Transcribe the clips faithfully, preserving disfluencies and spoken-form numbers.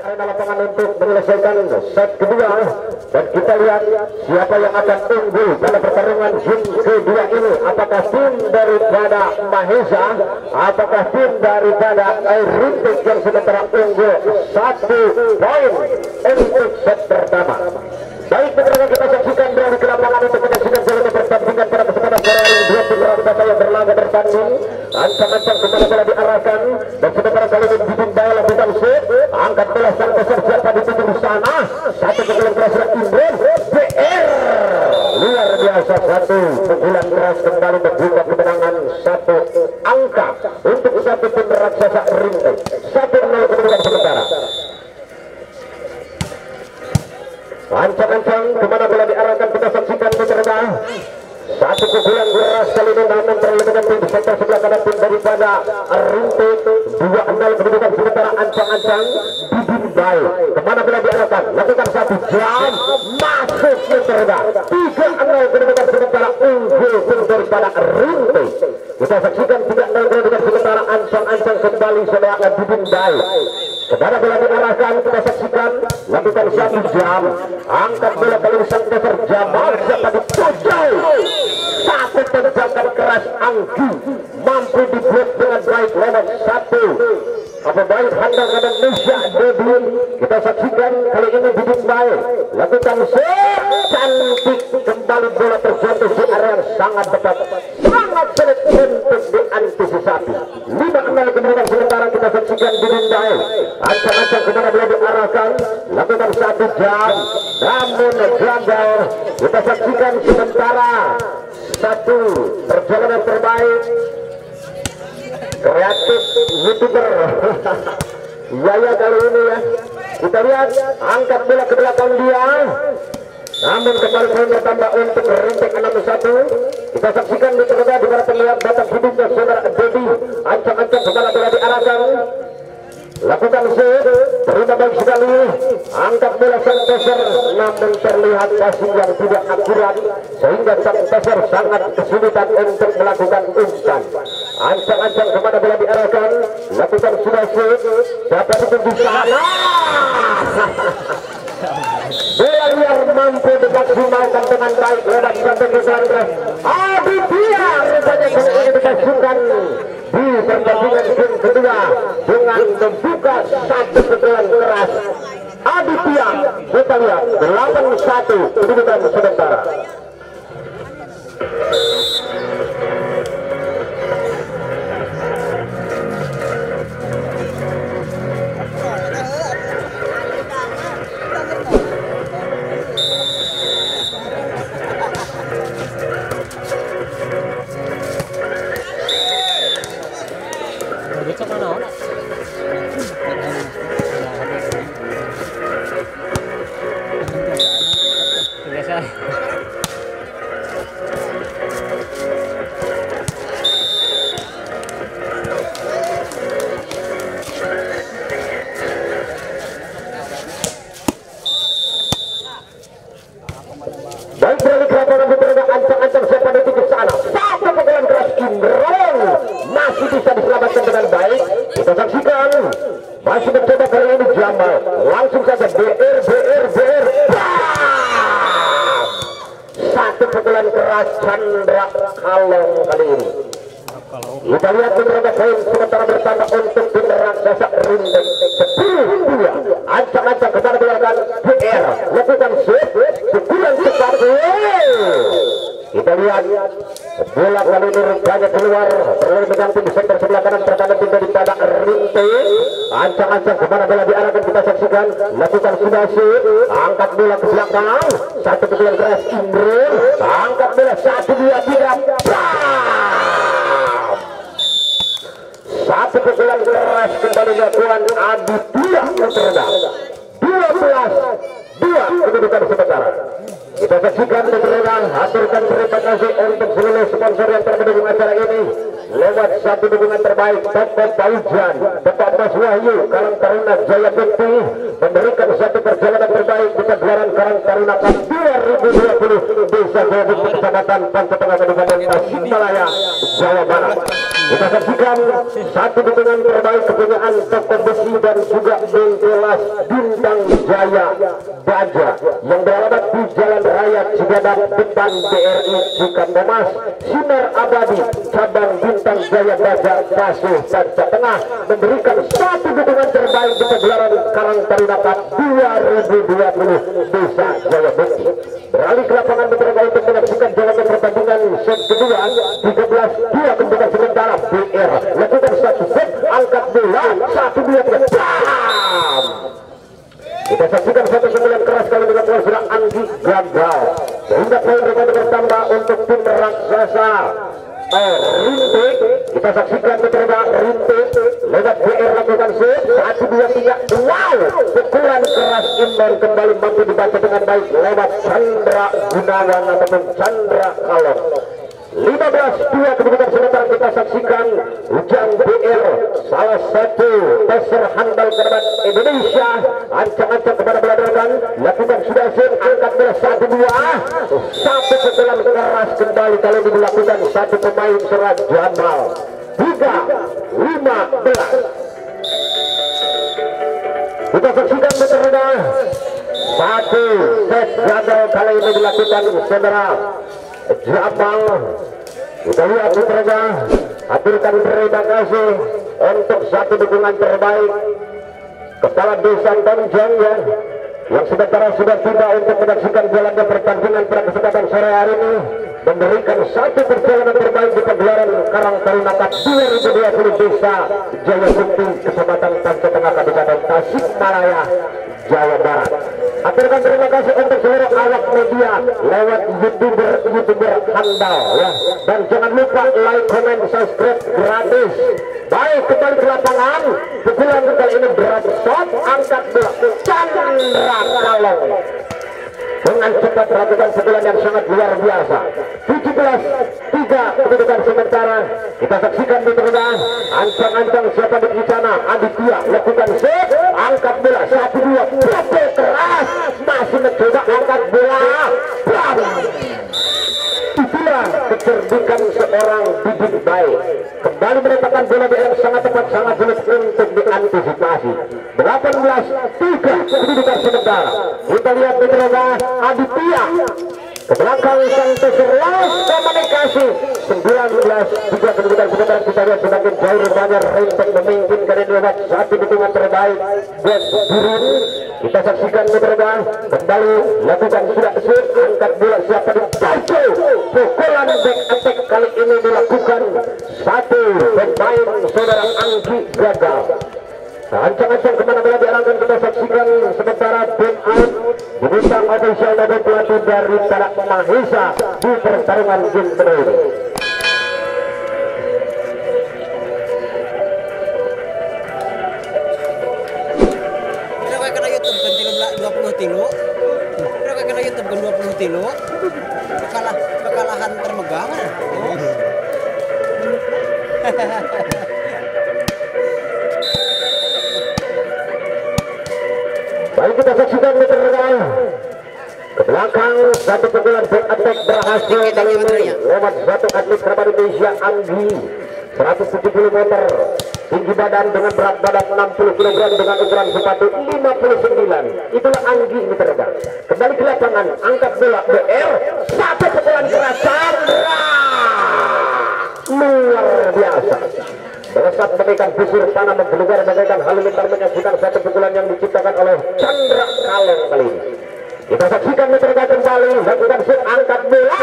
arena lapangan untuk menyelesaikan set kedua, dan kita lihat siapa yang akan unggul pada pertarungan game kedua ini. Apakah tim daripada Mahesa, apakah tim daripada Rintex yang sementara unggul satu poin untuk set pertama. Baik, pemirsa, kita saksikan dari ke lapangan untuk menyaksikan jalannya pertandingan pada kesempatan sore hari ini. Dua tim raksasa yang berlaga bertanding, ancang-ancang kemana bola diarahkan, dan sementara kali ini Didin Bae lakukan set, angkat bola sang peser siapa di pinggir sana, satu pukulan keras Imron B R, luar biasa, satu pukulan keras kembali membuka kemenangan satu angka untuk satu tim raksasa Rintex. Satu nol kemenangan sementara. Ancang-ancang kemana bola diarahkan, kita saksikan pemirsa. Satu pukulan keras kali ini namun terlebihan tim sektor sebelah kanan tim daripada Rintex. Dua nol kedudukan sementara. Ancang-ancang Didin Bae kemana bola diarahkan, lakukan satu jam masuk pemirsa. Tiga nol kedudukan sementara unggul tim daripada Rintex. Kita saksikan tiga nol kedudukan sementara. Ancang-ancang kembali saudara Didin Bae kemana bola diarahkan, kita saksikan lakukan satu jam, angkat bola kali sang dasar Jamal siapa di pojok, satu tendangan keras Anggi mampu diblok dengan baik lewat satu apa baik handal kanan Indonesia Didin. Kita saksikan kali ini Didin Bae lakukan set cantik, kembali bola terjatuh di area yang sangat dekat, sangat sulit untuk diantisipasi. Lima nol kemudian sementara. Kita saksikan Didin Bae ancang-ancang kemana bola diarahkan, lakukan satu jam namun gagal. Kita saksikan sementara satu perjalanan terbaik kreatif youtuber Yaya kali ini ya. Kita lihat angkat bola ke belakang dia, namun kembali poin bertambah untuk Rintex enam satu. Kita saksikan di tengah di mana terlihat batang hidungnya saudara Dedi. Ancang-ancang kemana bola diarahkan, lakukan set, terima baik sekali, angkat bola sang peser namun terlihat passing yang tidak akurat sehingga sang peser sangat kesulitan untuk melakukan umpan. Ancang-ancang kemana bola diarahkan, lakukan sudah set, dapat di sana. Bola liar mampu dimaksimalkan dengan baik lewat satu kesalahan. Aditya rupanya kali ini dikasihkan di pertandingan game kedua dengan membuka satu pukulan keras. Aditya, kita lihat delapan satu kedudukan sementara. Masih mencoba kali ini Jamal, langsung saja B R B R B R, satu pukulan keras Chandra Kalong kali ini. Kita lihat beberapa poin sementara bertambah untuk tim raksasa Rintex sepuluh dua. Ancang-ancang kepada belakang B R lakukan set, pukulan cepat. Kita lihat bola kali ini rupanya keluar, perlu mengganti di sektor sebelah kanan pertahanan tim daripada Rintex. Ancang-ancang kemana bola diarahkan, kita saksikan lakukan sudah set, angkat bola ke belakang, satu pukulan keras Imron, angkat bola satu dua tiga, satu pukulan keras kembali Daequan Aditya terendam. Dua belas dua kedudukan sementara. Kita saksikan bersama, haturkan terima kasih untuk seluruh sponsor yang mendukung acara ini lewat satu dukungan terbaik. Bapak Paujan, Bapak Mas Wahyu, Karang Taruna Jayamukti memberikan satu perjalanan terbaik di pagelaran Karang Taruna Cup dua ribu dua puluh di Desa Jayamukti Kecamatan Pancatengah Kabupaten Tasikmalaya, Jawa Barat. Kita saksikan satu dukungan terbaik kepunyaan toko besi dan juga bentelas bintang jaya baja yang beralamat di Jalan Raya Cibadak depan B R I Cikamomas, sinar abadi cabang bintang jaya baja Pasuh Pancatengah memberikan satu dukungan terbaik di pagelaran Karang Taruna Cup dua ribu dua puluh Desa Jayamukti. Beralih ke lapangan beberapa untuk menyaksikan jalannya pertandingan set kedua. Tiga belas dua kemudian sementara B R lakukan satu set, angkat bola satu dua tiga, bam. Kita saksikan satu sembilan keras kali dengan tuan sudah Anggi gagal sehingga poin rebound bertambah untuk tim raksasa eh, Rintex. Kita saksikan beberapa Rintex lewat B R lakukan set satu dua tiga, wow, pukulan keras inbound kembali mampu dibaca dengan baik lewat Chandra Gunawan ataupun Chandra Kalong. lima belas dua kemudian sebentar kita saksikan Ujang B R, salah satu peser handal terbaik Indonesia, ancang-ancang kepada belakang lakukan sudah set, angkat bola satu dua, satu pukulan keras kembali kali ini dilakukan satu pemain Serat Jamal. Tiga lima belas kita saksikan betul satu set gagal kali ini dilakukan saudara Jamal. Kita lihat putranya, haturkan terima kasih untuk satu dukungan terbaik Kepala Desa Tonjong ya, yang sementara sudah tiba untuk menyaksikan jalannya pertandingan pada kesempatan sore hari ini, memberikan satu perjalanan terbaik di pagelaran Karang Taruna Cup dua ribu dua puluh Desa Jayamukti Kecamatan Pancatengah Kabupaten Tasikmalaya, Jawa Barat. Aturkan terima kasih untuk seluruh awak media lewat youtuber youtuber handal ya, dan jangan lupa like, comment, subscribe gratis. Baik, kembali ke lapangan, pukulan kali ini berat shot, angkat bola Chandra Kalong dengan cepat melakukan pukulan yang sangat luar biasa. tujuh belas tiga kedudukan sementara. Kita saksikan di tengah, ancang-ancang siapa di sana, Aditya lakukan set, angkat bola satu dua, pukul keras, masih mencoba angkat bola, bam. Itulah kecerdikan seorang Didin Bae, kembali meletakkan bola di yang sangat tepat, sangat sulit untuk diantisipasi. Delapan belas tiga kedudukan sementara. Kita lihat di tengah, Aditya ke belakang sang peser lolos komunikasi. Sembilan belas tiga kedudukan sementara. Kita lihat semakin jauh rupanya Rintex memimpin kali ini lewat satu dukungan terbaik buat Didin. Kita saksikan beberapa kembali lakukan sudah set, angkat bola siapa di Bajo, pukulan back attack kali ini dilakukan satu pemain saudara Anggi gagal. Ancang-ancang kemana bola diarahkan, kita saksikan sementara tim out dibintang official dan pelatih dari Telak Mahesa di pertarungan game ini. dua puluh tilu, mereka kena YouTube kan dua puluh tilu, kalah kekalahan termegang. Oh. Baik, kita saksikan di tengah ke belakang satu pukulan back attack berhasil kali ini lewat satu atlet terbaik Indonesia Anggi, seratus tujuh puluh meter tinggi badan dengan berat badan enam puluh kilogram dengan ukuran sepatu lima puluh sembilan. Itulah Anggi ini terdekat. Kembali ke lapangan, angkat bola B R, satu pukulan keras Chandra luar biasa. Melesat bagaikan busur tanah menggelegar bagaikan halilintar menyaksikan satu pukulan yang diciptakan oleh Chandra Kalong kali ini. Kita saksikan mereka kembali lakukan set, angkat bola,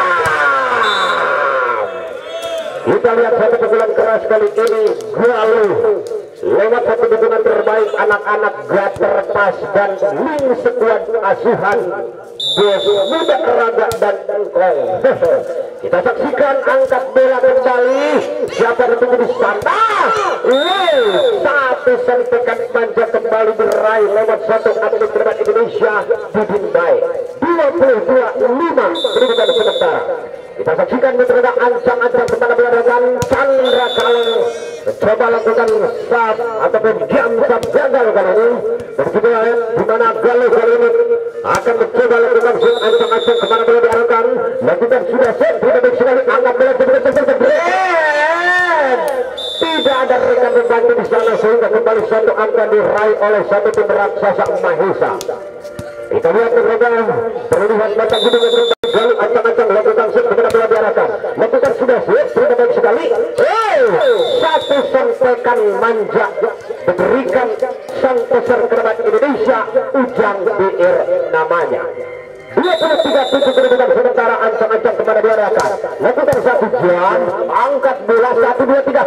bam. Kita lihat satu pukulan keras kali ini Gualu lewat satu dukungan terbaik anak-anak Gater Pas dan Ling Sekuat asuhan Bos Muda Raga dan Engkong. Kita saksikan angkat bola kembali, siapa ditunggu di sana, wow, satu sentikan manja kembali diraih lewat satu atlet terbaik Indonesia Didin Bae. Dua puluh dua lima kedudukan sementara. Kita saksikan betul-betul ancang-ancang kemana belakang Chandra Kalong mencoba lakukan sub ataupun jam sub gagal kali ini. Begitu ya, di mana Galuh kali ini akan mencoba lakukan sub ancang-ancang kemana bola diarahkan. belakang, lakukan sudah set, tidak baik sekali, angkat bola kemudian tidak ada rekan membantu di sana sehingga kembali satu angka diraih oleh satu tim raksasa Mahesa. Kita lihat berbeda, terlihat batang hidung yang berubah, lalu ancang-ancang lakukan set kepada bola diarahkan, lakukan sudah set, tidak baik sekali. Hey, satu sampekan manja diberikan sang peser kerabat Indonesia, Ujang B R namanya. dua puluh tiga tujuh kedudukan sementara, ancang-ancang kepada diarahkan, lakukan satu jam, angkat bola satu dua tiga.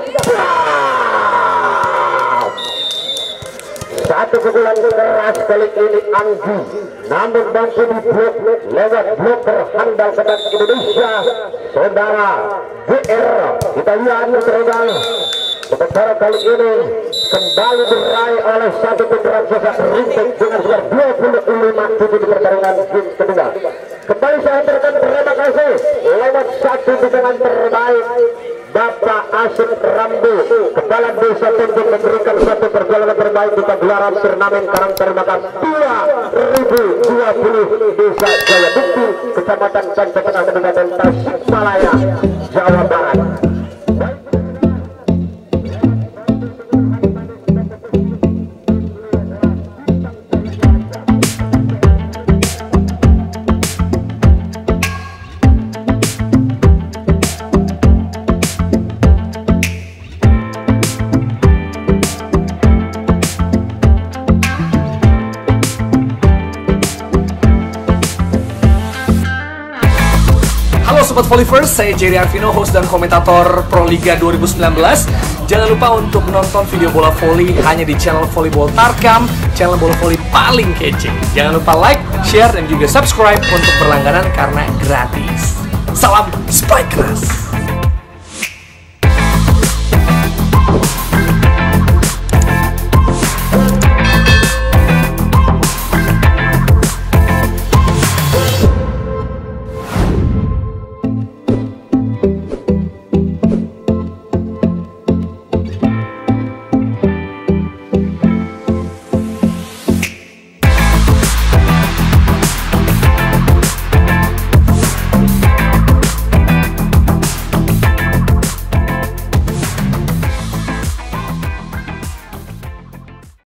Satu pukulan keras kali ini Anggi, namun mampu di blok lewat blok berhandal kepada Indonesia, saudara B R. Kita lihat saudara, sementara kali ini kembali diraih oleh satu tim raksasa Rintex dengan skor dua puluh lima tujuh di pertandingan game kedua. Kembali saya antarkan terima kasih lewat satu dukungan terbaik Bapak Asep Rambu, Kepala Desa Tunjuk, memberikan satu perjalanan terbaik di pagelaran turnamen Karang Taruna dua ribu dua puluh Desa Jayamukti, Kecamatan Pancatengah, Kabupaten Tasikmalaya, Jawa Barat. Sobat Volleyverse, saya Jerry Arvino, host dan komentator Proliga dua ribu sembilan belas. Jangan lupa untuk menonton video bola volley hanya di channel Volleyball Tarkam, channel bola volley paling kece. Jangan lupa like, share, dan juga subscribe untuk berlangganan karena gratis. Salam Spike Keras.